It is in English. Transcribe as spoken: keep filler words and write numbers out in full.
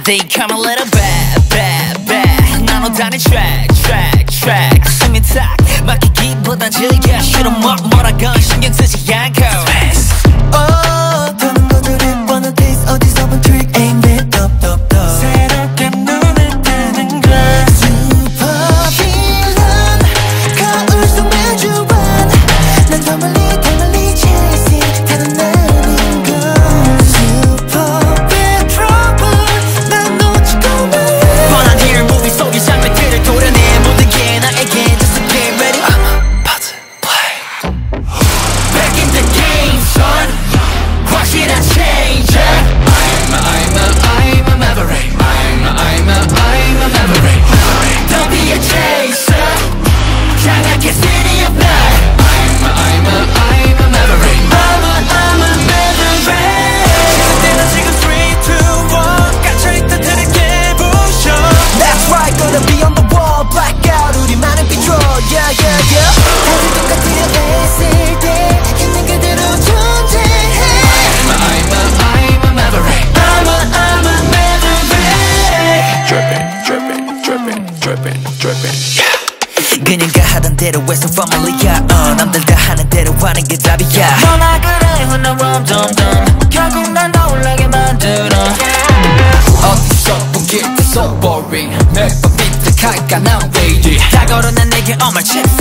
They come a little bad, bad, bad. 나눠 다닌 track, track, track. 숨이 탁 막히기보단 즐겨. 싫어 뭐 뭐라건 신경 쓰지 않고. Oh, 더는 것들이 wanna taste 어디서 본 trick ain't it up, up, up. 새롭게 눈을 뜨는 걸. Super villain, 거울 속 매주한. 난 더 멀리 더 멀리 chasing 다른 나는 걸. Super bad trouble, 난 놓치고만 해. 뻔한 real movie 속의 장면들을 도려내 모든 게 나에게 just get ready. Pause, play. Back in the game, son. 확실한 change. I'm a, I'm a, I'm a maverick. I'm a, I'm a, I'm a maverick. Don't be a chaser. 장악해 city of night. I'm a, I'm a, I'm a maverick. I'm a, I'm a maverick. 시작되는 지금 three, two, one. 갇혀있던 틀을 깨부셔. That's right, gonna be on the wall. Blackout 우리만의 비춰. Yeah, yeah, yeah. 다들 똑같으려 했을 때 있는 그대로 존재해. I'm a, I'm a, I'm a maverick. I'm a, I'm a maverick. Drippin', drippin', drippin', drippin', drippin'. 그녀가 하던 대로 해서 family,야 어, 남들 다 하는 대로 하는 게 답이야. 너나 그래 혼나 럼덤덤 결국 난 더 올라게 만들어. 어디서 본 길 so boring 매번 비트할까 난 왜 이리 다 걸어 난 내게 all my checks